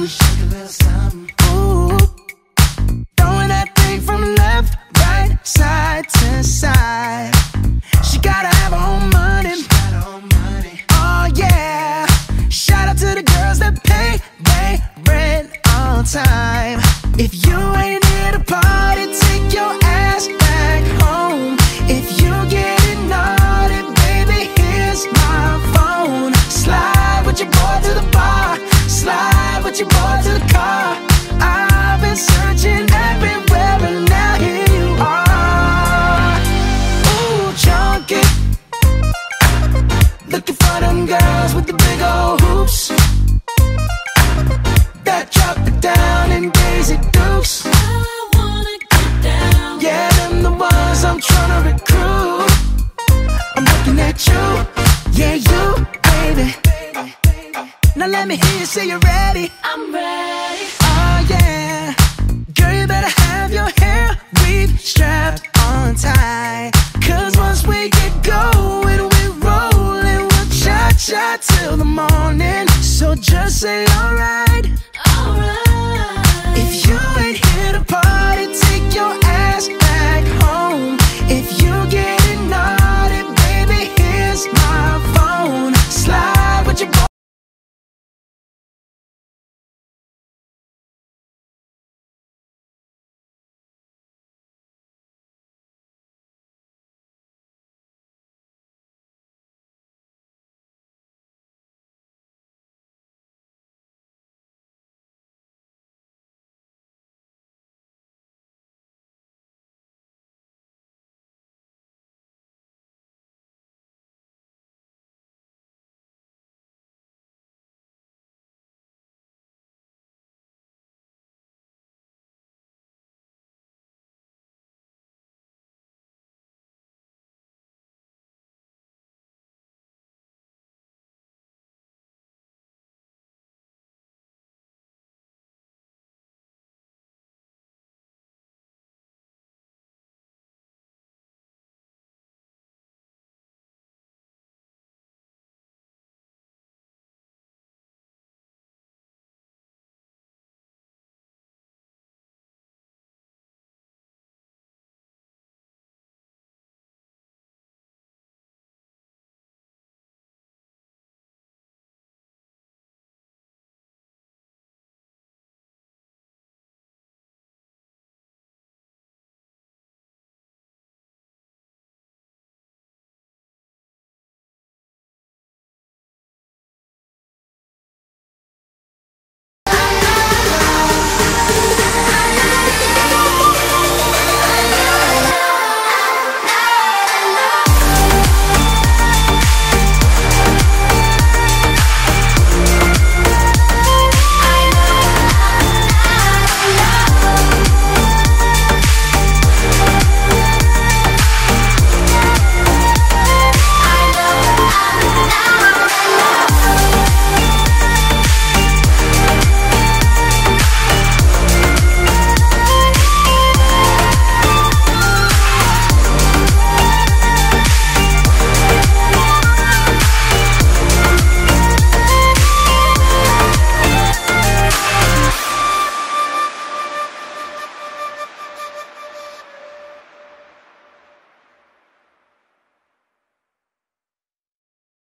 Shake a little something. Ooh, throwing that thing from left, right, side to side. She gotta have her own money. Oh yeah. Shout out to the girls that pay their rent on time. If you ain't here to party, take your ass back home. If you getting naughty, baby, here's my phone. Slide with your boy to the bar. Slide with your boy to the car. I've been searching everywhere and now here you are. Ooh, junkie, looking for them girls with the big old hoops that drop it down in Daisy Dukes. I wanna get down. Yeah, them the ones I'm tryna recruit. I'm looking at you, yeah, you, baby. Now let me hear you say you're ready. I'm ready. Oh yeah, girl, you better have your hair weave strapped on tight. Cause once we get going, we're rolling. We'll cha-cha till the morning. So just say alright. Alright.